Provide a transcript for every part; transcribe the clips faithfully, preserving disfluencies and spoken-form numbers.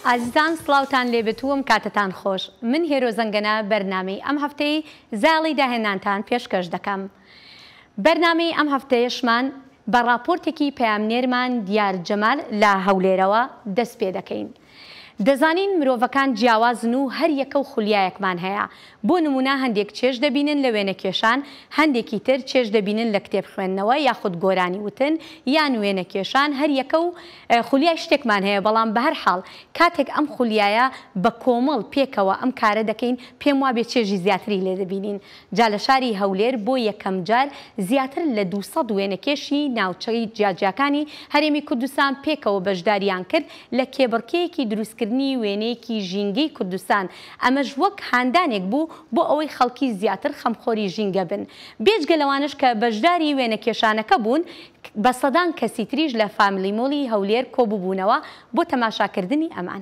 ئازیزان سڵاوتان لێبێتووم کاتتان خۆش. من هێرۆ زەنگەنە بەرنامەی ئەم هەفتەی زاڵی داهێنانتان پێشکەش دەکەم. بەرنامەی ئەم هەفتەیەشمان بە ڕاپۆرتێکی پەیامنێرمان دیار جەمال لە هەولێرەوە دەست پێ دەکەین. دەزانین مرۆڤەکان جیاوازن و هەر یەکە و خولیایەکمان هەیە. بۆ نمونە هەندێک چێژ دەبینن لە وێنە کێشان، هەندێکی تر چێژ دەبینن لە کتێب خوێندنەوە یاخود گۆرانی وتن یان وێنە کێشان، هەر یەکە و خولیای شتێکمان هەیە. بەڵام بە هەر حاڵ کاتێک ئەم خولیایە بە کۆمەڵ پێکەوە ئەم کارە دەکەین پێم وابێ چێژی زیاتری لێ دەبینین. جا لە شاری هەولێر بۆ یەکەم جار زیاتر لە دووسەد وێنە کێشی ناوچەی جیاجیاکانی هەرێمی کوردستان پێکەوە بەشداریان کرد لە کێبڕکەیەکی دروستکردنی وێنەیەکی ژینگەی کوردستان. ئەمەش وەک هاندانێک بوو بۆ ئەوەی خەڵکی زیاتر خەمخۆری ژینگە بن. بێجگە لەوانش کە بەشداری وێنە کێشانەکە بوون، بە سەدان کەسی تریش لە فامیلی مۆڵی هەولێر کۆبووبوونەوە بۆ تەماشاکردنی ئەمان.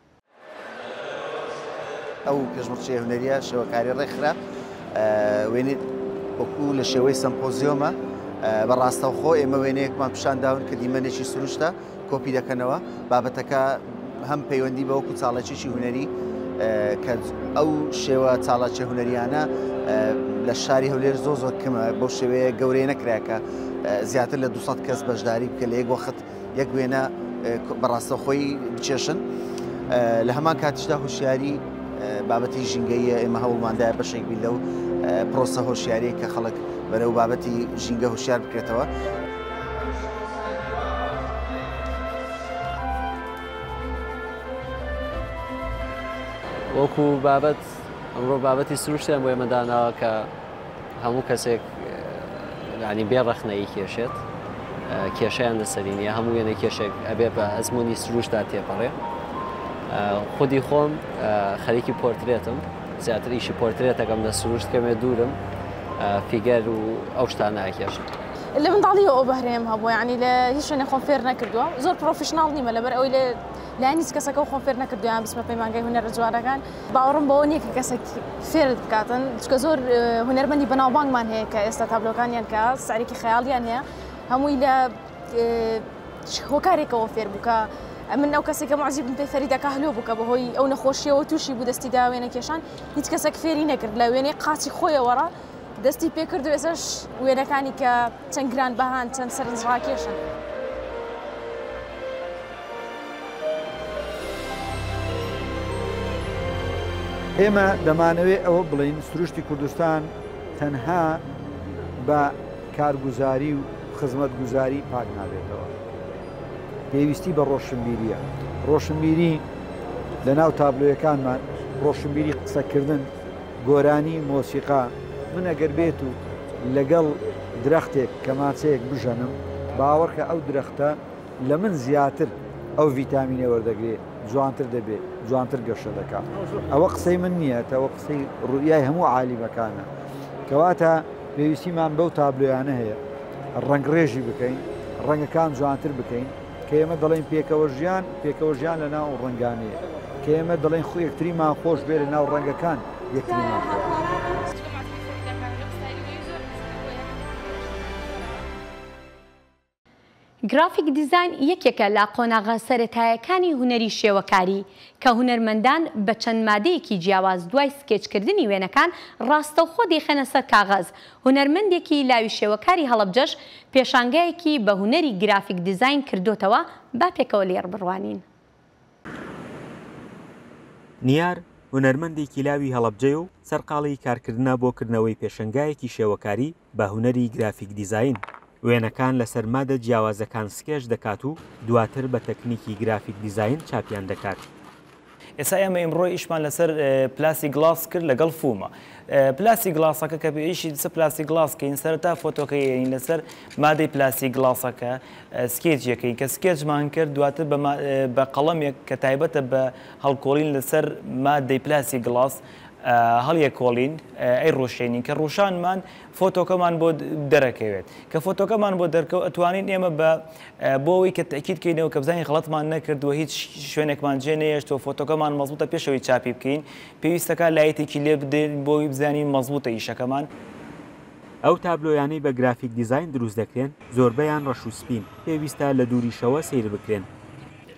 ئەو پێشمەرچەیە هونەریە شێوەکاری ڕێکخرا وێنێت وەکو لە شێوەی سەمپۆزیۆمە بەڕاستەوخۆ ئێمە وێنەیەکمان پیشانداون کە دیمەنێکی سروشتە کۆپی دەکەنەوە. بابەتەکە هەم پەیوەندی بە وەکو چاڵەکێکی هونەری کە ئەو شێوە چاڵاچە هونەریانە لە شاری هەولێر زۆ زۆر کەمە، بەو شێوەیە گەورەی نەکراکە زیاتر لە دووسەد کەس بەشداری بکە لە یەک وەخت یەک وێنە بەڕاستەخۆی بچێشن. لە هەمان کاتیشدا هوشیاری بابەتی ژینگەیە ئێمە هەوڵماندایە بەشێک بین لەو پرۆسە هۆشیاریە کە خەڵک بەرەو بابەتی ژینگە هوشیار بکرێتەوە. وەکو بابەت ئەمڕۆ بابەتی سروشتیان بۆ ئێمەداناوە کە هەموو کەسێک ینی بێڕەخنەی کێشێت کێشەیان لەسەری نیە، هەموو وێنە کێشێک ئەبێ بە ئەزمموی سروشدا تێپەڕێ. خودی خۆم خەریکی پۆرترێتم، زیاتر ئیشی پۆرترێتەکەم لە سروشت کەمێ دوورم فیگەر و ئەو شتان ناکێشم. لە منداڵیەوە ئەو بەهرەیەم هەبووە، ینی لە هیچ شوێنێ خۆم فێر نەکردووە، زۆر پرۆفیشناڵ نیمە لەبەر ئەوەی لە لای هیچ کەسەکە و خۆم فێر نەکردویان بسمە پەیمانگەی هونەرە جوانەکان. باوەڕم بەوە نییە کە کەسێک فێرت بکاتن، چکە زۆر هونەرمەندی بەناوبانگمان هەیە کە ئێستا تابلۆکانیان کە سەرێکی خەیاڵیان هەیە هەمووی لە هۆکارێکەوە فێر بووکە. من ئەو کەسێکە معزی بن پێی فەریدە کاهلۆ بووکە بەهۆی ئەو نەخۆشیەوە تووشی بوو دەستی دا وێنە کێشان، هیچ کەسێک فێری نەکرد لە وێنەی قاچی خۆیەوەڕە دەستی پێکرد و ئێساش وێنەکانی کە چەند گران بەهان چەند سەرنجڕاکێشن. ئێمە دەمانەوێت ئەوە بڵین سروشتی کوردستان تەنها بە کارگوزاری و خزمەتگوزاری پاک نابێتەوە، پێویستی بە ڕۆشنبیریە. ڕۆشنبیری لە ناو تابلۆیەکانمان، ڕۆشنبیری قسەکردن، گۆرانی مۆسیقا. من ئەگەر بێت و لەگەڵ درەختێک کە ماچەیەک بژەنم، باوەڕکە ئەو درەختە لە من زیاتر ئەو ڤیتامینە وەردەگرێت، جوانتر دەبێت، جوانتر گەشە دەکات. ئەوە قسەی من نییە، ئەوە قسەی ڕوئیای هەموو عالیمەکانە. کەواتە پێویستیمان بەو تابلۆیانە هەیە ڕنگڕێژی بکەین، ڕەنگەکان جوانتر بکەین، کە ئێمە دەڵێن پێکەوە ژیان پێکەوە ژیان لە ناو ڕەنگانەیە، کە ئێمە دەڵێن خو یەکتریمان خۆش بێ لە ناو ڕەنگەکان یەکتریمان خۆش. گرافیک دیزاین یەکێکە لە قۆناغە سەرەتایەکانی هونەری شێوەکاری کە هونەرمەندان بە چەند مادەیەکی جیاواز دوای سکێچکردنی وێنەکان ڕاستەوخۆ دەیخەنە سەر کاغەز. هونەرمەندێکی لاوی شێوەکاری هەڵەبجەش پێشانگایەکی بە هونەری گرافیک دیزاین کردوتەوە، با پێکەوە لێر بڕوانین. نیار هونەرمەندێکی لاوی هەڵەبجەیە و سەرقاڵی کارکردنە بۆ کردنەوەی پێشەنگایەکی شێوەکاری بە هونەری گرافیک دیزاین. وێنەکان لەسەر مادە جیاوازەکان سکێش دەکات و دواتر بە تەکنیکی گرافیک دیزاین چاپیان دەکات. ئێستا ئێمە ئیمڕۆی ئیشمان لەسەر پلاسی گلاس کرد لەگەڵ فومە. پلاسی گلاسەکە کە پێویستی سە پلاسی گلاسکەین سەرەتا فۆتۆکەین لەسەر مادەی پلاسی گلاسەکە سکێچیەکەین کە سکێچمان کرد، دواتر بە قەڵەمێک کە تایبەتە بە هەڵکۆڵین لەسەر مادەی پلاسی گلاس هەڵیە کۆڵین ئەی ڕۆشێنین کە ڕۆشانمان فۆتۆکەمان بۆ دەرەکەوێت کە فۆتۆکەمان بۆ دەرکەوت ئەتوانین ئێمە بە بۆەوەی کە تەکیدکەینەوە کە بزانین غەڵەتمان نەکردووە هیچ شوێنێکمان جێ نەهێشتەوە فۆتۆکەمان مەزبوطە پێشەوەی چاپی بکەین، پێویستەکە لایەتێکی لێ بدەین بۆی بزانین مەزبوطە ئیشەکەمان. ئەو تابلۆیانەی بە گرافیک دیزاین دروست دەکرێن زۆربەیان ڕەش و سپین، پێویستە لە دووریشەوە سیر بکرێن.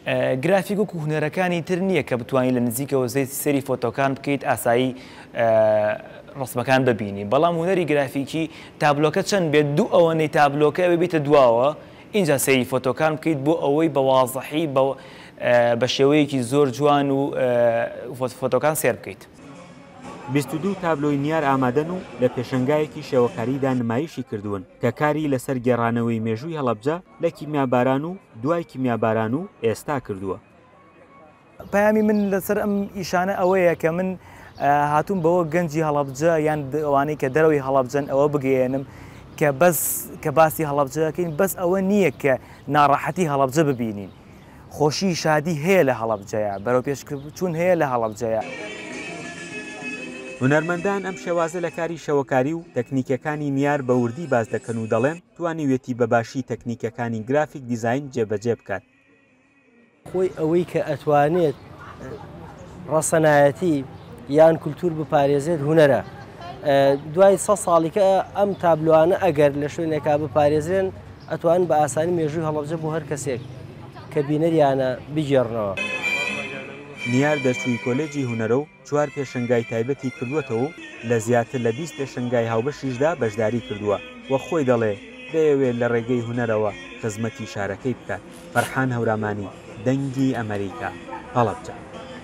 گرافیک و هونەرەکانی تر نییە کە بتوانین لە نزیکەوە زەی سەری فۆتۆکان بکەیت ئاسایی ڕسمەکان ببینی بەڵام هونەری گرافیکی تابلۆکە چەند بێت دوو ئەوەنەی تابلۆکە ببیتە دواوە اینجا سەری فۆتۆکان بکەیت بۆ ئەوەی بە واضحی بە شێوەیەکی زۆر جوان و فۆتۆکان سێر بکەیت. بیست و دوو تابلۆی نیار ئامادەن و لە پێشەنگایەکی شێوەکاریدا نمایشی کردوون کە کاری لەسەر گێڕانەوەی مێژووی هەڵەبجە لە کیمیاباران و دوای کیمیاباران و ئێستا کردووە. پەیامی من لەسەر ئەم ئیشانە ئەوەیە کە من هاتووم بەوە گەنجی هەڵەبجە یان ئەوانەی کە دەرەوەی هەڵەبجەن ئەوە بگەێنم کە بەس کە باسی هەڵەبجەکەین بەس ئەوە نییە کە ناڕەحەتی هەڵەبجە ببینین. خۆشی شادی هەیە لە هەڵەبجەیە بەرەو پێشچوون هەیە لە هەڵەبجەیە. هونەرمەندان ئەم شێوازە لە کاری شەوەکاری و تەکنیکەکانی نیار بە وردی باز دەکەن و دەڵێن توانیوێتی بەباشی تەکنیکەکانی گرافیک دیزاین جێبەجێ بکات. خۆی ئەوەی کە ئەتوانێت ڕەسەنایەتی یان کولتور بپارێزێت هونەرە. دوای سە ساڵیکە ئەم تابلوانە ئەگەر لە شوێنێکا بپارێزرێن ئەتوان بە ئاسانی مێژووی هەڵەبجە بۆ هەر کەسێک کە بینەریانە بگێڕنەوە. نیار دەرچووی کۆلێجی هونەرە و چوار پێشنگای تایبەتی کردووەتەوە لە زیاتر لە بیست پێشنگای هاوبەشیشدا بەشداری کردووە وە خۆی دەڵێ دەیەوێت لە ڕێگەی هونەرەوە خزمەتی شارەکەی بکات. فەرحان هەورامانی، دەنگی ئەمریکا، هەڵەبجە.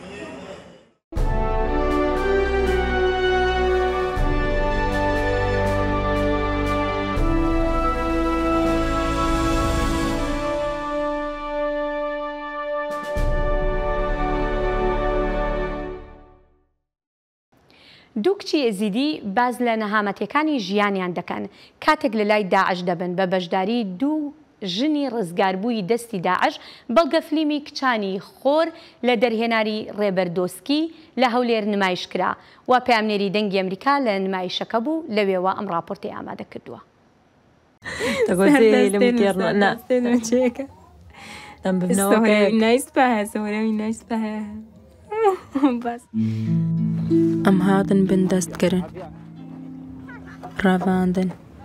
دوو کچی ئێزیدی باز لە نەهامەتیەکانی ژیانیان دەکەن کاتێک لە لای داعش دەبن بە بەشداری دوو ژنی ڕزگاربووی دەستی داعش بەڵگە فلیمی کچانی خۆر لە دەرهێناری ڕێبەردۆسکی لە هەولێر نمایش کرا و پەیامنێری دەنگی ئەمریکا لە نمایشەکە بوو لەوێوە ئەم راپۆرتی ئامادە کردووە. ئەم هاتن بن دەستکردن ڕاواندن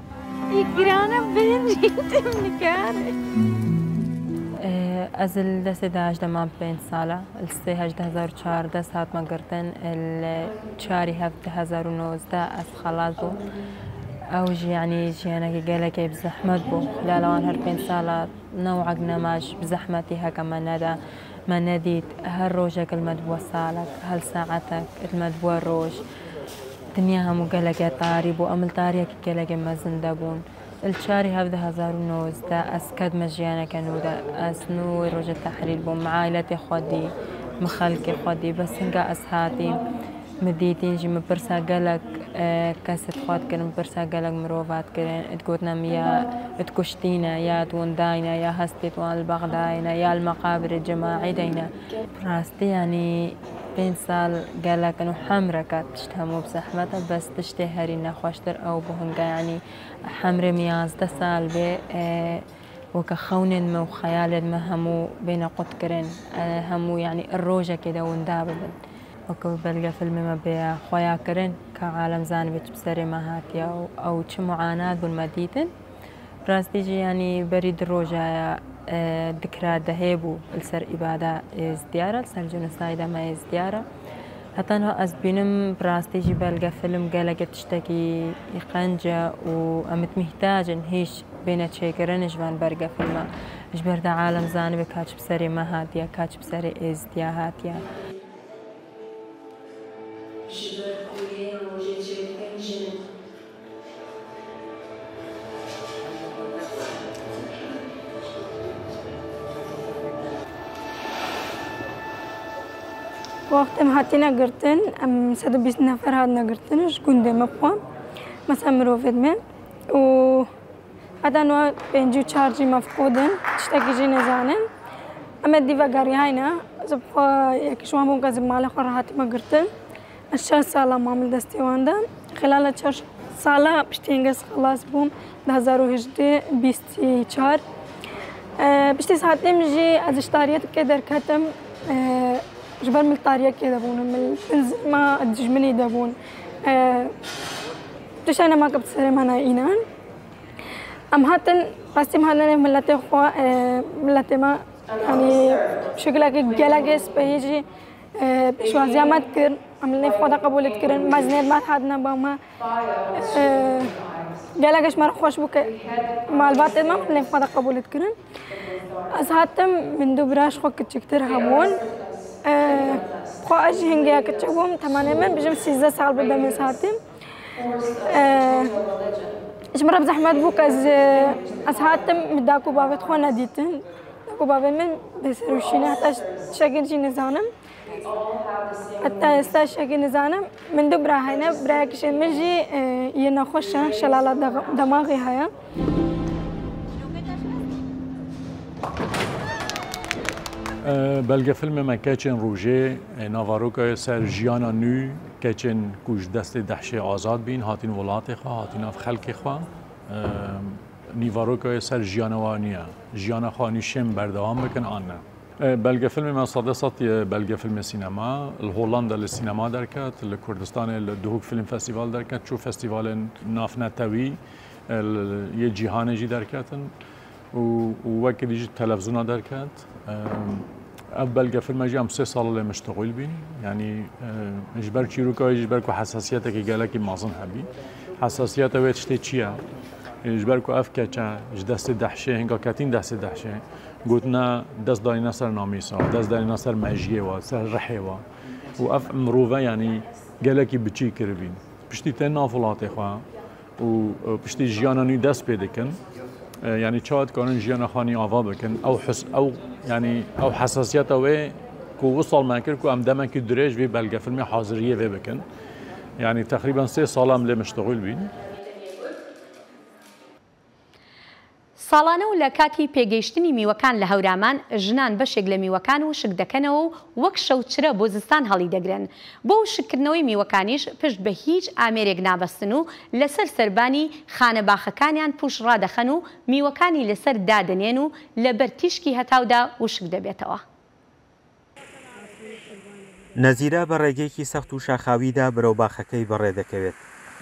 ئەز دەستی داعش دەمام پێنج ساڵە سێ هەژدە هەزار و چواردە هاتمە گرتن چاری هەفتە هەزار و نۆزدە ئەس خەڵات بوو ئەو ژیانی ژیانەکە گەلەکەی بزەحمەت بوو لەلاوان هەر پێنج ساڵە نەوعەک نەماش بزەحمەتی هەکەمە نەدا ما نديت هالروجك المدبوة سالك هالساعتك المدبوة روج دنياها مقلقة طاري بو أمل طاريك قلقة مزن دابون الشاري هذا هزار ونوز دا أسكد مجيانا كانودا أسنو روج التحرير بو معايلتي خودي مخلقي خودي بس هنقا أسهاتي مديتين جي مبرسا قلق اه كاسد خوات كرن مبرسا قلق مروفات كرن تقولنا يا تكشتينا يا تونداينا يا هستيت وان البغداينا يا المقابر الجماعي دينا راستي يعني بين سال قلق انو حمركات تشتهمو بزحمتها بس تشتهري نخوشتر او بهنقا يعني حمر مياز دا سال بي اه وكخون ما وخيال ما همو بين قط كرن اه همو يعني الروجة كده وندابل وكو بلقى فيلم ما بيا خويا كرن كعالم زانبت بسري ما هاتيا أو, أو تش معاناة بالمديتن راستيجي يعني بريد الروجا ذكرى دهيبو السر إبادة ازديارة السر جنسايدة ما ازديارة حتى أنه أزبينم براستيجي بلقى فيلم قالك تشتكي يقنجة وأمت محتاج هيش بين تشيكرن جبان برقى فيلم جبر دا عالم زانبك كاتش بسري ما هاتيا كاتش بسري ازديا هاتيا وقت ما هاتينا قرتن أم سادو بيس نفر هادنا قرتنش كندا مبقى مثلا مروفد من و هذا نوع بينجو تشارجي مفقودن تشتكي جي نزانن أما ديفا قاري هاينا زبقى يكشوا ممكن زب مالي خور هاتي ما قرتن الشهر سالة معمل دستيوان ده خلال الشهر سالة بشتينجس خلاص بوم هزار وهجدة بيستي تشار بشتي ساعتي مجي از اشتاريات كدر كتم جبر من الطارية كده بون من ما أدجمني دبون تش أنا ما كنت سري منا إينان أم هاتن بس ما هذا ملته خوا ملته ما يعني شغلك جلجس بيجي شو زيامات كر عملني فوضى قبول كرن مزنيد ما حدنا بما جلجش مرة خوش بك معلومات ما عملني فوضى قبول كرن أزهاتم من دبراش خو كتشكتر همون خو أجي هنجيا كتشوفهم تمانية من بجم سيزة سال بدا من ساعتين إيش مرة بزحمة بوك أز أزهاتم مداكو بابت خو نديتن داكو بابت من بسروشيني حتى شاكين شي نزانم حتى يستا شاكين نزانم من دبرا هنا براكش مجي ينخوش شلالة دماغي هيا بلگه فیلم ما کچن روژه ناواروکای سر جیانا نو کچن کوش دست دهشه آزاد بین هاتین ولات خوا هاتین اف خلق خوا نیواروکای سر جیانا وانیا جیانا خوانی شم بردوام بکن آنه بلگه فیلم ما صد صد بلگه فیلم سینما الهولندا للسينما دركت الكردستان الدهوك فيلم فestival دركت شو فestival ناف نتوي یه جهان جی دركتن ووكل يجي التلفزيون دركت أول فيلم جام سه سال اللي مشتغل بين يعني إجبار كيروكا إجباركو حساسيتك جالك مازن حبي حساسيته ويتشتي تشيا إجباركو أفكا تشا جدست دحشة هنگا كاتين دست دحشة قلنا دست داينا سر ناميسا دست داينا سر ماجيه و سر رحيوا وأف مروفا يعني جالك بتشي كربين بشتي تنا فلاتي خوا وبشتي جيانا ني دست بيدكن يعني شاد كانن جيانا خاني آوا بكن أو حس أو يعني أو حساسيته و كو وصل ما كر كو أم دم كي دريج في بلقى فيلم حاضرية في بكن يعني تقريبا سه سالم اللي مشتغل بين ساڵانە و لە کاتی پێگەیشتنی میوەکان لە هەورامان ژنان بەشێک لە میوەکان و شک دەکەنەوە و وەک شەوچرە بۆ زستان هەڵی دەگرن بۆ شکردنەوەی میوەکانیش پشت بە هیچ ئامێرێک نابەستن و لەسەر سەربانی خانە باخەکانیان پوش ڕادەخەن و میوەکانی لەسەر دادەنێن و لەبەر تیشکی هەتاودا وشک دەبێتەوە. نەزیرە بە ڕێگەیەکی سەخت و شاخاویدا بەرەو باخەکەی بەڕێ دەکەوێت.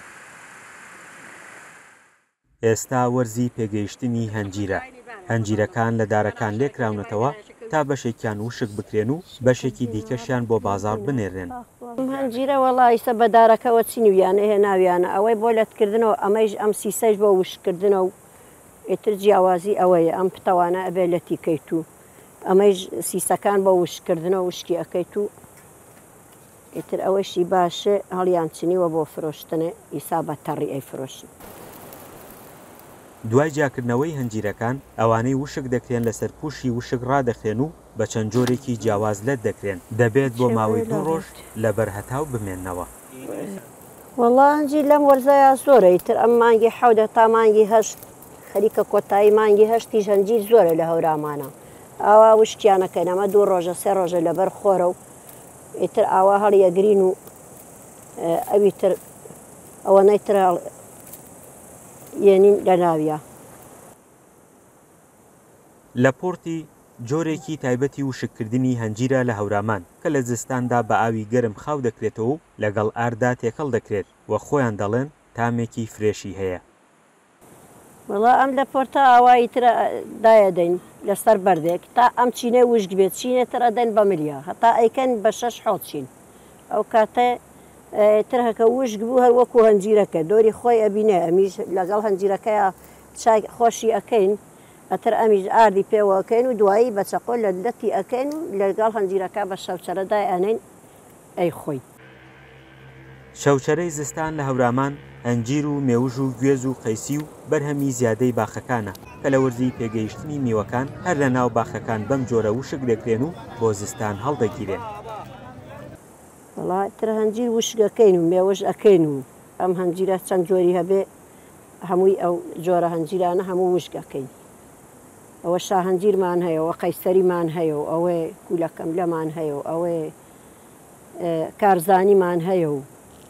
ئێستا وەرزی پێگەیشتنی هەنجیرە. هەنجیرەکان لە دارەکان لێکراونەتەوە تا بەشێکیان وشک بکرێن و بەشێکی دیکەشیان بۆ بازار بنێرێن. هەنجیرە وەڵی ئێستا بە دارەکەەوە چینویانە هێناویانە ئەوەی بۆ لەتکردنەوە ئەمەش ئەم سیسەش بۆ وشکردنە و ئێتر جیاوازی ئەوەیە ئەم پتەوانە ئەبێ لە تیکەیت و ئەمەش سیسەکان بۆ وشکردنەوە وشکی ئەەکەیت و ئێتر ئەوەشی باشە هەڵیان چنیوە بۆ فرۆشتنە ئیسا بە تەڕی ئەی فرۆشن. دوای جاکردنەوەی هەنجیرەکان ئەوانەی وشک دەکرێن لەسەر پوشی وشک ڕادەخێن و بە چەند جۆرێکی جیاواز لەت دەکرێن دەبێت بۆ ماوەی دوو ڕۆژ لەبەر هەتاو بمێننەوە. وەڵا هەنجیر لەم وەرزایە زۆرە ئیتر ئەم مانگی حەودە تا مانگی هەشت خەریکە کۆتایی مانگی هەشتیش هەنجیر زۆرە لە هەورامانە ئاوا وشکیانەکەن ئەمە دوو ڕۆژە سێ ڕۆژە لەبەر خۆرە و ئیتر ئاوا هەڵیەگرین و ئەویتر ئەوە نەیتر یعنی لە ناویە. لە پۆرتی جۆرێکی تایبەتی وشکردنی هەنجیرە لە هەورامان کە لە زستاندا بە ئاوی گەرم خاو دەکرێتەوە و لەگەڵ ئاردا تێکەڵ دەکرێت وە خۆیان دەڵێن تامێکی فرێشی هەیە. وڵا ئەم لە پۆرتە ئاوایی ترە دایەدەین لەسەر بەردێک تا ئەم چینێ وشک بێت چینێترە دەین بە ملیە هەتا ئەیکەن بە شەش حۆت چین ئەو کاتە تر هەکە وشک بوو هەر وەکو هەنجیرەکە دۆری خۆی ئەبینێ ئەمیش لەگەڵ هەنجیرەکەیە چای خۆشی ئەەکەین ئەتر ئەمیش ئاردی پێوە ئەەکەین و دوایی بە چەقۆ لە دەتی ئەەکەین و لەگەڵ هەنجیرەکە بە شەوچەرەدای ئەنین ئەی خۆی. شەوچەرەی زستان لە هەورامان هەنجیر و مێوژ و گوێز و قەیسی و بەرهەمی زیادەی باخەکانە کە لە وەرزی پێگەیشتنی میوەکان هەر لە ناو باخەکان بەم جۆرە وشک دەکرێن و بۆ زستان هەڵدەگیرێن. وڵا تر هەنجیر وشگەکەین و مێوەش ئەەکەین و ئەم هەنجیرە چەند جۆری هەبێ هەمووی ئەو جۆرە هەنجیرانە هەموو وشگەکەین. ئەوە شاهەنجیرمان هەیە و قەیسەریمان هەیە و ئەوێ کولەکەم لەمان هەیە و ئەوێ کارزانیمان هەیە و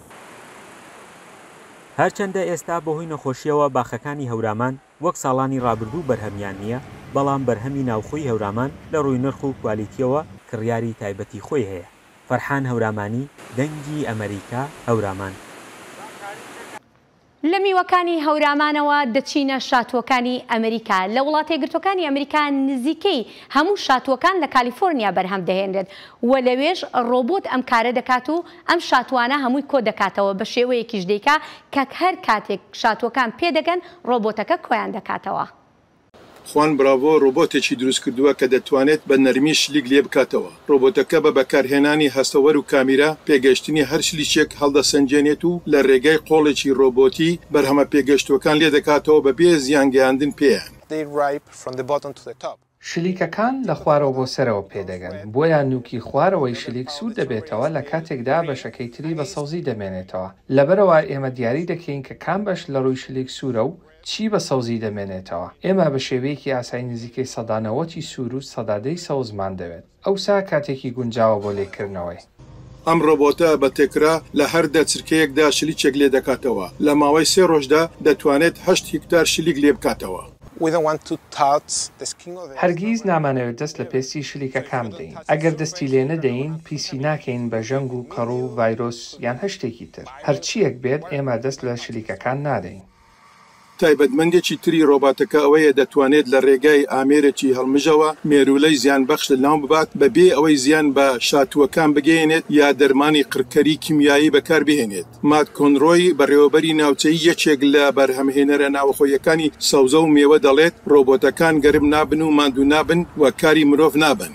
هەرچەندە ئێستا بەهۆی نەخۆشیەوە باخەکانی هەورامان وەک ساڵانی ڕابردوو بەرهەمیان نییە بەڵام بەرهەمی ناوخۆی هەورامان لە ڕووی نرخ و کوالیتیەوە کڕیاری تایبەتی خۆی هەیە. فەرحان هەورامانی دەنگی ئەمریکا هەورامان. لە میوەکانی هەورامانەوە دەچینە شاتووەکانی ئەمریکا. لە وڵاتە یەکگرتووەکانی ئەمریکا نزیکەی هەموو شاتووەکان لە کالیفۆرنیا بەرهەم دەهێنرێت و لەوێژ ڕۆبۆت ئەم کارە دەکات و ئەم شاتوانە هەمووی کۆ دەکاتەوە بە شێوەیەکیش دەیکا کە هەر کاتێک شاتووەکان پێدەگەن ڕۆبۆتەکە کۆیان دەکاتەوە. خوان براڤۆ ڕۆبۆتێکی دروست کردووە کە دەتوانێت بە نەرمی شلیک لێ بکاتەوە. ڕۆبۆتەکە بە بەکارهێنانی هەستەوەر و کامیرا پێگەشتنی هەر شلیچێک هەڵدەسەنجێنێت و لە ڕێگەی قۆڵێکی ڕۆبۆتی بەرهەمە پێگەشتوەکان لێ دەکاتەوە بەبێ زیانگەیاندن پێیان. شلیکەکان لە خوارەوە بۆ سەرەوە پێدەگەن، بۆیان نوکی خوارەوەی شلیک سوود دەبێتەوە لە کاتێکدا بەشەکەی تری بە سەوزی دەمێنێتەوە. لەبەرەوە ئێمە دیاری دەکەین کە کام بەش لە ڕووی شلیک سوورە و چی بە سەوزی دەمێنێتەوە. ئێمە بە شێوەیەکی ئاسایی نزیکەی سەدانەوەتی سوور و سەدادەی سەوزمان دەوێت. ئەوسا کاتێکی گونجاوە بۆ لێکردنەوەی. ئەم ڕۆبۆتە بە تێکرا لە هەر دەچرکەیەکدا شلیچێک لێ دەکاتەوە. لە ماوەی سێ ڕۆژدا دەتوانێت هەشت هیکتار شلیک لێ بکاتەوە. هەرگیز نامانەوێت دەست لە پێستی شلیکەکان بدەین. ئەگەر دەستی لێ نەدەین پیسی ناکەین بە ژەنگ و کەڕ و ڤایرۆس یان هەشتێکی تر. هەرچیەک بێت ئێمە دەست لە شلیکەکان نادەین. تایبەتمەندێکی تری ڕۆباتەکە ئەوەیە دەتوانێت لە ڕێگای ئامێرێکی هەڵمژەوە مێرولەی زیانبەخش لەناو ببات بەبێ ئەوەی زیان بە شاتووەکان بگەێنێت یا دەرمانی قڕکەری کیمیایی بەکاربهێنێت. مات کۆنڕۆی بەڕێوەبەری ناوچەی یەکێک لە بەرهەمهێنەرە ناوخۆیەکانی سەوزە و مێوە دەڵێت ڕۆبۆتەکان گەرم نابن و ماندوو نابن و کاری مرۆڤ نابن.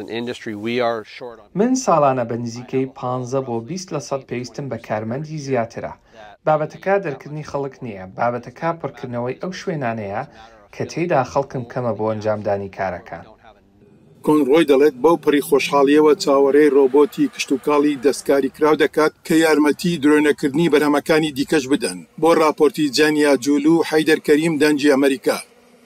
من ساڵانە بە نزیکەی پانزە بۆ بیست لە سەد پێویستم بە کارمەندی زیاترە. بابەتەکە دەرکردنی خەڵک نییە، بابەتەکە پڕکردنەوەی ئەو شوێنانەیە کە تێیدا خەڵکم کەمە بۆ ئەنجامدانی کارەکان. کۆنڕۆی دەڵێت بەو پڕی خۆشحاڵیەوە چاوەڕێی ڕۆبۆتی کشتتوکاڵی دەستکاری کراو دەکات کە یارمەتی درۆنەکردنی بەرهەمەکانی دیکەش بدەن. بۆ راپۆرتی جانیا جوولو و حەیدەر کەریم دەنجی ئەمریکا.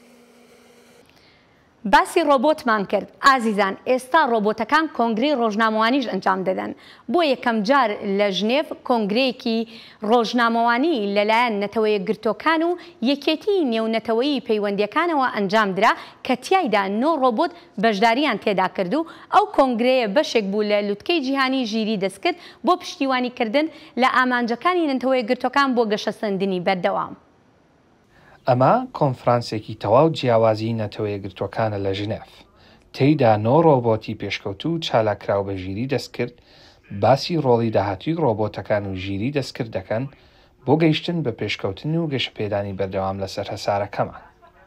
باسی ڕۆبۆتمان کرد. ئازیزان، ئێستا ڕۆبۆتەکان کۆنگرەی ڕۆژنامەوانیش ئەنجام دەدەن. بۆ یەکەم جار لە ژنێڤ کۆنگرەیەکی ڕۆژنامەوانی لەلایەن نەتەوە یەکگرتووەکان و یەکێتی نێونەتەوەیی پەیوەندیەکانەوە ئەنجامدرا کە تیایدا نۆ ڕۆبۆت بەشداریان تێدا کرد و ئەو کۆنگرەیە بەشێک بوو لە لووتکەی جیهانی ژیری دەستکرد بۆ پشتیوانیکردن لە ئامانجەکانی نەتەوە یەکگرتووەکان بۆ گەشەسەندنی بەردەوام. ئەمە کۆنفرانسێکی تەواو جیاوازی نەتەوە یەکگرتووەکانە لە ژنێڤ. تێیدا نۆ ڕۆبۆتی پێشکەوت و چالاکراو بە ژیری دەستکرد باسی ڕۆڵی داهاتوی ڕۆبۆتەکان و ژیری دەستکرد دەکەن بۆ گەیشتن بە پێشکەوتن و گەشەپێدانی بەردەوام لەسەر هەسارەکەمان.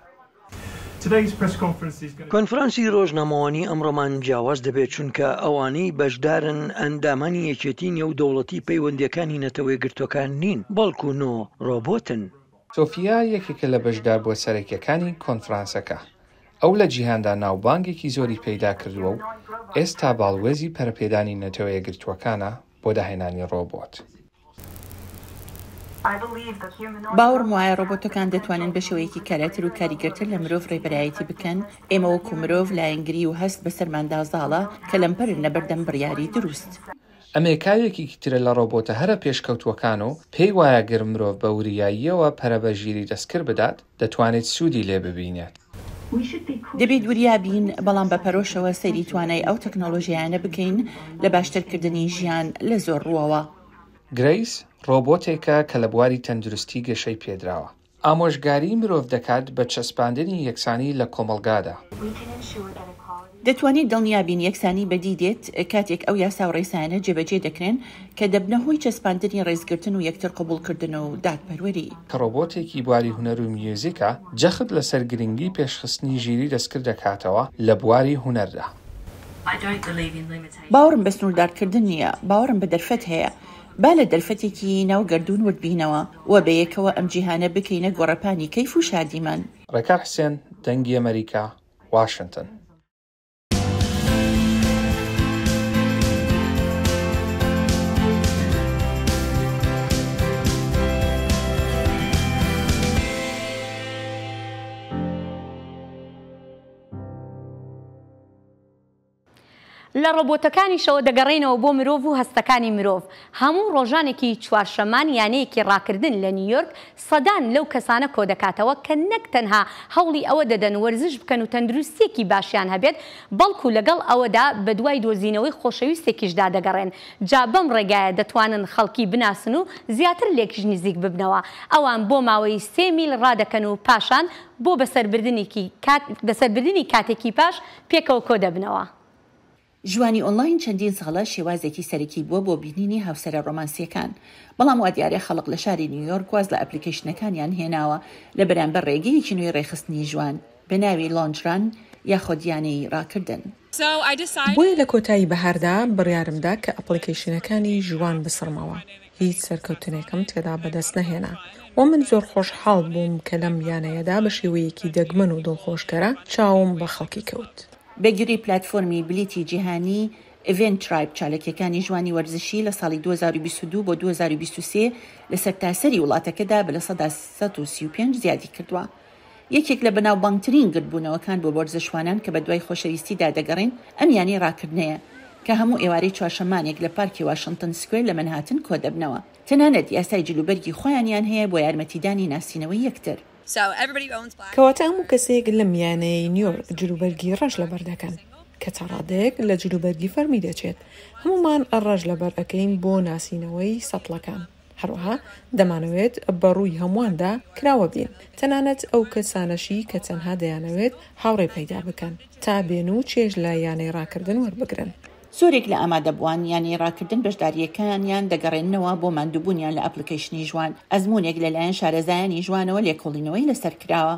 کۆنفرانسی ڕۆژنامەوانی ئەمڕۆمان جیاواز دەبێت چونکە ئەوانەی بەشدارن ئەندامانی یەکێتی نێودەوڵەتی پەیوەندیەکانی نەتەوە یەکگرتووەکان نین، بەڵکو نۆ ڕۆبۆتن. سۆفیا یەکێکە لە بەشدار بۆ سەرەکیەکانی کۆنفرانسەکە. ئەو لە جیهاندا ناوبانگێکی زۆری پەیدا کردووە و ئێستا باڵوێزی پەرەپێدانی نەتەوە یەکگرتووەکانە بۆ داهێنانی ڕۆبۆت. باوەڕم وایە ڕۆبۆتەکان دەتوانن بە شێوەیەکی کاراتر و کاریگەرتر لە مرۆڤ ڕێبەرایەتی بکەن. ئێمە وەکو مرۆڤ لایەنگری و هەست بەسەرماندازاڵە کە لەمپەرن لە بەردەم بڕیاری دروست. ئەمریکایەکی ترە لە ڕۆبۆتە هەرە پێشکەوتوەکان و پێی وایە گەر مرۆڤ بە وریاییەوە پەرە بە ژیری دەستکرد بدات دەتوانێت سوودی لێ ببینێت. دەبێت وریابین، بەڵام بە پەرۆشەوە سەیری توانای ئەو تەکنۆلۆژیانە بکەین لە باشترکردنی ژیان لە زۆر ڕووەوە. گرەیس ڕۆبۆتێکە کە لە بواری تەندروستی گەشەی پێدراوە. ئامۆژگاری مرۆڤ دەکات بە چەسپاندنی یەکسانی لە کۆمەڵگادا. دەتوانێت دڵنیابین یەکسانی بەدی دێت کاتێک ئەو یاسا و ڕێسانە جێبەجێ دەکرێن کە دەبنە هۆی چەسپاندنی ڕێزگرتن و یەکتر قبولکردن و دادپەروەری. کە ڕۆبۆتێکی بواری هونەر و میوزیکە جەخت لەسەر گرنگی پێشخستنی ژیری دەستکرد دەکاتەوە لە بواری هونەردا. باوەڕم بە سنووردارکردن نییە، باوەڕم بە دەرفەت هەیە. با لە دەرفەتێکی ناو گەردوون وردبینەوە و بە یەکەوە ئەم جیهانە بکەینە گۆڕەپانی کەیف و شادیمان. ڕێکار حسێن، دەنگی ئەمریکا، واشنگتن. لە ڕۆبۆتەکانیشەوە دەگەڕێنەوە بۆ مرۆڤ و هەستەکانی مرۆڤ. هەموو ڕۆژانێکی چوارشەمان یانەیەکی ڕاکردن لە نیویۆرک سەدان لەو کەسانە کۆ دەکاتەوە کە نەک تەنها هەوڵی ئەوە دەدەن وەرزش بکەن و تەندروستیەکی باشیان هەبێت، بەڵکو لەگەڵ ئەوەدا بە دوای دۆزینەوەی خۆشەویستێکیشدا دەگەڕێن. جا بەم ڕێگایە دەتوانن خەڵکی بناسن و زیاتر لێکیش نزیک ببنەوە. ئەوان بۆ ماوەی سێ میل ڕادەکەن و پاشان بۆ بەسەربردنی کاتێکی پاش پێکەوە کۆ دەبنەوە. ژوانی ئۆنلاین چەندین ساڵە شێوازێکی سەرەکی بووە بۆ بینینی هاوسەرە ڕۆمانسیەکان، بەڵام وا دیارە خەڵک لە شاری نیویۆرک واز لە ئەپلیکیشنەکانیان هێناوە لە بەرامبەر ڕێگەیەکی نوێی ڕێخستنی ژوان بە ناوی لۆنجران یاخۆ دیانەی ڕاکردن. بۆیە لە کۆتایی بەهاردا بڕیارمدا کە ئەپلیکیشنەکانی ژوان بسڕمەوە. هیچ سەرکەوتنێکم تێدا بەدەست نەهێنا. و من زۆر خۆشحاڵ بووم کە لەم یانەیەدا بە شێوەیەکی دەگمەن و دڵخۆشکەرە چاوم بە خەڵکی کەوت. بەگوێرەی پلاتفۆرمی بلیتی جیهانی ئیڤنت ترایب چالەکیەکانی ژوانی وەرزشی لە ساڵی دوو هەزار و بیست و دوو بۆ دوو هەزار و بیست و سێ لە سەرتاسەری وڵاتەکەدا بە لە سەدا سەد و سی و پێنج زیادی کردووە. یەکێک لە بەناوبانگترین گرتبوونەوەکان بۆ وەرزشوانان کە بە دوای خۆشەویستیدا دەگەڕێن ئەم یانی ڕاکردنەیە کە هەموو ئێوارەی چوارشەمانێک لە پارکی واشنگتن سکوێر لە منهاتن کۆ دەبنەوە. تەنانەت یاسای جلوبەرگی خۆیانیان هەیە بۆ یارمەتیدانی ناسینەوەی یەکتر. کەواتە هەموو کەسێک لە میانەی نیویۆرک جلوبەرگی ڕەش لەبەر دەکەن کە تەڕادەیەک لە جلوبەرگی فەرمی دەچێت. هەمومان ڕەش لەبەر ئەەکەین بۆ ناسینەوەی سەتڵەکان. هەروەها دەمانەوێت بەڕووی هەموواندا کراوە بین، تەنانەت ئەو کەسانەشی کە تەنها دەیانەوێت هاوڕێ پەیدا بکەن تا بێن و چێژ لە یانەی ڕاکردن وەربگرن. زۆرێک لە ئامادەبووان یانی ڕاکردن بەشداریەکانیان دەگەڕێنەوە بۆ ماندووبوونیان لە ئەپلیکیشنی ژوان. ئەزمونێک لەلایەن شارەزایانی ژوانەوە لێکۆڵینەوەی لەسەر کراوە.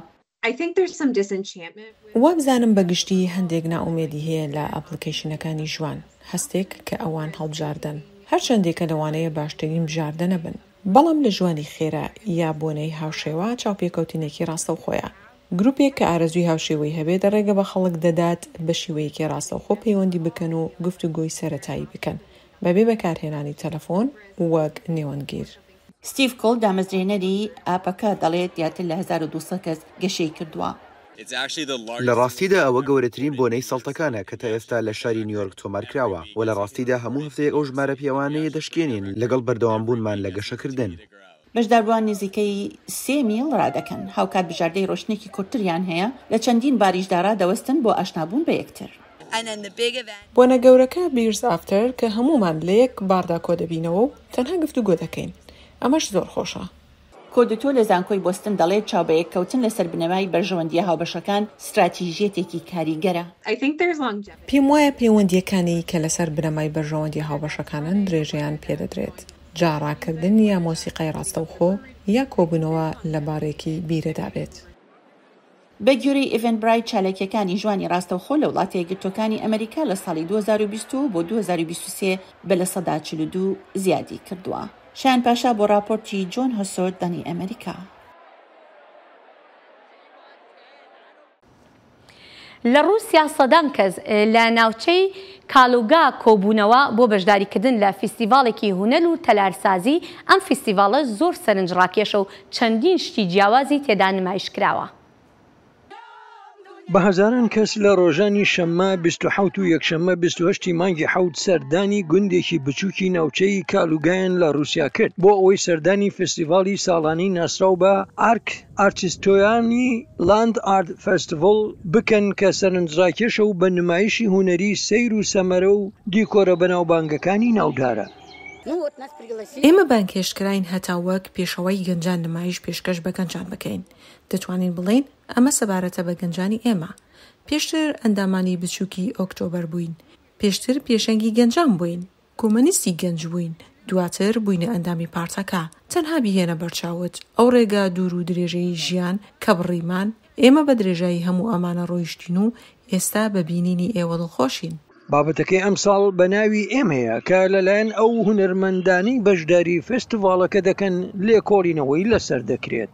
وا بزانم بەگشتی هەندێک ناومێدی هەیە لە ئەپلیکیشنەکانی ژوان، هەستێک کە ئەوان هەڵبژاردن، هەرچەندێکە لەوانەیە باشترین بژاردە نەبن، بەڵام لە ژوانی خێرا یا بۆنەی هاوشێوە چاوپێکەوتنێکی ڕاستەوخۆیە. گروپێک کە ئارەزوی هاوشێوەی هەبێت ڕێگە بە خەڵک دەدات بە شێوەیەکی ڕاستەوخۆ پەیوەندی بکەن و گفتوگۆی سەرەتایی بکەن بەبێ بەکارهێنانی تەلەفۆن وەک نێوەنگیر. ستیڤ کۆڵ دامەزرێنەری ئاپەکە دەڵێت یاتر لە هەزار و دووسەد کەس گەشەی کردووە. لە ڕاستیدا ئەوە گەورەترین بۆنەی سەڵتەکانە کە تا ئێستا لە شاری نیویۆرک تۆمار کراوە و لە ڕاستیدا هەموو هەفتەیەک ئەو ژمارە پیاوانەیە دەشکێنین لەگەڵ بەردەوامبوونمان لە گەشەکردن. بەشداربووان نزیکەی سێ میل ڕادەکەن، هاوکات بژاردەی ڕۆشنێکی کورتتریان هەیە لە چەندین باریشدارا دەوەستن بۆ ئاشنابوون بە یەکتر. بۆنە گەورەکە بیرز ئافتەر کە هەمومان لە یەک باردا کۆ دەبینەوە و تەنها گفتوگۆ دەکەین. ئەمەش زۆر خۆشە. کۆدتۆ لە زانکۆی بۆستن دەڵێت چاوبەیەک کەوتن لەسەر بنەمای بەرژەوەندیە هاوبەشەکان استراتیژیەتێکی کاریگەرە. پێم وایە پەیوەندیەکانی کە لەسەر بنەمای بەرژەوەندی هاوبەشەکانن درێژەیان پێدەدرێت. جاڕاکردن یا مۆسیقای ڕاستەوخۆ یا کۆبوونەوە لە بارێکی بیرەدا بێت. بەگوێرەی ئیڤنت برای چالێکیەکانی ژوانی ڕاستەوخۆ لە وڵاتە یەکگرتووەکانی ئەمریکا لە ساڵی دوو هەزار و بیست بۆ دوو هەزار و بیست و سێ بە لە سەدا چل و دوو زیادی کردووە. شایان پاشا بۆ راپۆرتی جۆن هەسۆرد دانی ئەمریکا. لە ڕووسیا سەدان کەس لە ناوچەی کالوگا کۆبوونەوە بۆ بەشداریکردن لە فیستیڤالێکی هونەر و تەلارسازی. ئەم فیستیڤالە زۆر سەرنجڕاکێشە و چەندین شتی جیاوازی تێدا نمایش کراوە. بە هەزاران کەس لە ڕۆژانی شەممە بیست و حەوت و یەکشەممە بیست و هەشتی مانگی حەوت سەردانی گوندێکی بچووکی ناوچەی کالوگایان لە رووسیا کرد بۆ ئەوەی سەردانی فستیڤالی ساڵانی ناسراو بە ئارک ئارتیستۆیانی لاند ئارت فستیڤڵ بکەن کە سەرنجڕاکێشە و بە نمایشی هونەری سەیر و سەمەرە و دیکۆرە بەناوبانگەکانی ناودارە. ئێمە بانکێشکراین هەتا وەک پێشەوەی گەنجان نمایش پێشکەش بە گەنجان بکەین. دەتوانین بڵین ئەمە سەبارەتە بە گەنجانی ئێمە. پێشتر ئەندامانی بچووکی ئۆکتۆبەر بووین، پێشتر پێشەنگی گەنجان بووین، کۆمەنیستی گەنج بووین، دواتر بووینە ئەندامی پارتەکە. تەنها بیهێنە بەرچاوت ئەو ڕێگا دوور و درێژەی ژیان کە بڕیمان. ئێمە بە درێژایی هەموو ئەمانە ڕۆیشتین و ئێستا بە بینینی ئێوە دڵخۆشین. بابەتەکەی ئەمساڵ بە ناوی ئێمەیە کە لەلایەن ئەو هونەرمەندانی بەشداری فستیڤالەکە دەکەن لێکۆڵینەوەی لەسەر دەکرێت.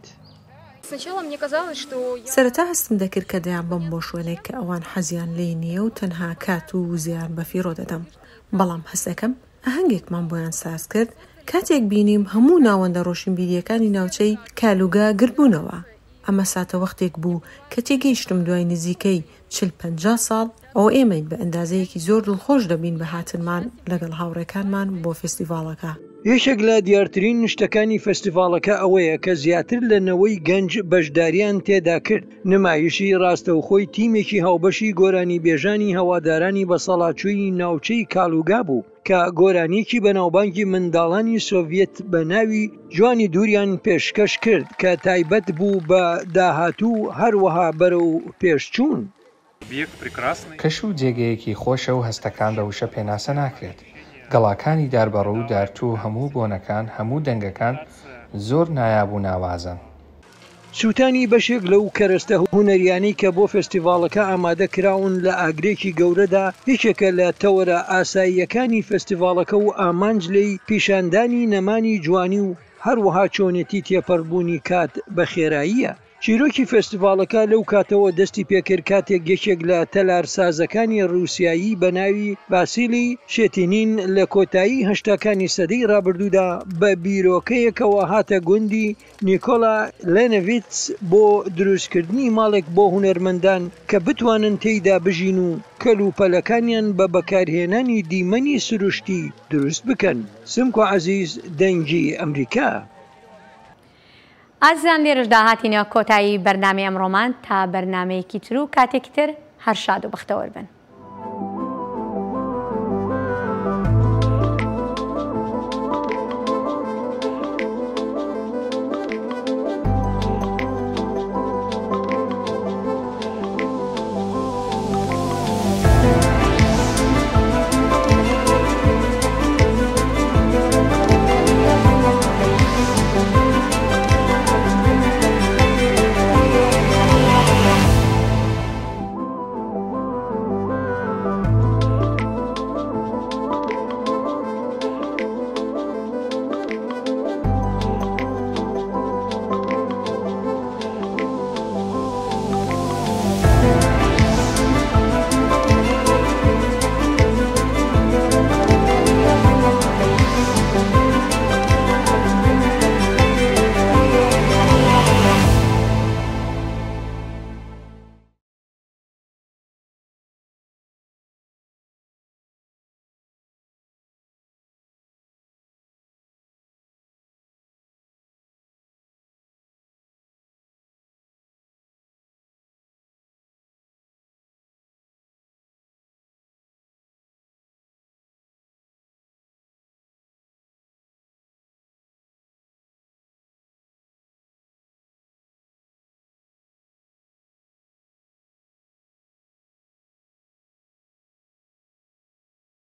سەرەتا هەستم دەکرد کە دەیان بم بۆ شوێنێک کە ئەوان حەزیان لێی نییە و تەنها کات و زیان بەفیڕۆ دەدەم، بەڵام هەستەکەم ئاهەنگێکمان بۆیان ساز کرد کاتێک بینیم هەموو ناوەندە ڕۆشنبیریەکانی ناوچەی کالوگا گربوونەوە. ئەمە ساتە وەختێک بوو کە تێگەیشتم دوای نزیکەی چل پەنجا ساڵ ئەو ئێمەین بە ئەندازەیەکی زۆر دڵخۆش دەبین بە هاتنمان لەگەڵ هاوڕێکانمان بۆ فستیڤاڵەکە. یەکێک لە دیارترین شتەکانی فستیڤاڵەکە ئەوەیە کە زیاتر لەنەوەی گەنج بەشداریان تێدا کرد. نمایشی ڕاستەوخۆی تیمێکی هاوبەشی گۆرانی بێژانی هەوادارانی بەسەڵاتچووی ناوچەی کالوگا بوو کە گۆرانێکی بەناوبانگی منداڵانی سۆڤێت بە ناوی جوانی دووریان پێشکەش کرد کە تایبەت بوو بە داهاتوو هەروەها بەرەو پێشچوون. کەش و جێگەیەکی خۆشە و هەستەکان بە وشە پێناسە ناکرێت. گەڵاکانی داربەڕ و دارتوو هەموو بۆنەکان هەموو دەنگەکان زۆر نایاب و ناوازن. سووتانی بەشێک لەو کەرەستە هونەریانی کە بۆ فستیڤاڵەکە ئامادە کراون لە ئاگرێکی گەورەدا یەکێکە لە تەوەرە ئاساییەکانی فستیڤاڵەکە و ئامانج لەی پیشاندانی نەمانی جوانی و هەروەها چۆنێتی تێپەڕبوونی کات بە خێراییە. چیرۆکی فستیڤاڵەکە لەو کاتەوە دەستی پێکرد کاتێک یەکێک لە تەلارسازەکانی رووسایی بە ناوی ڤاسیلی شێتینین لە کۆتایی هەشتاکانی سەدەی ڕابردوودا بە بیرۆکەیەکەوە هاتە گوندی نیکۆلا لێنەڤیتس بۆ دروستکردنی ماڵێک بۆ هونەرمەندان کە بتوانن تێیدا بژین و کەلوپەلەکانیان بە بەکارهێنانی دیمەنی سروشتی دروست بکەن. سمکۆ عەزیز، دەنگی ئەمریکا. ئازیزان لێرەشدا هاتینەوە کۆتایی بەرنامەی ئەمڕۆمان تا بەرنمەیەکی تر و کاتێکی تر هەر شاد و بەختەوەر بن.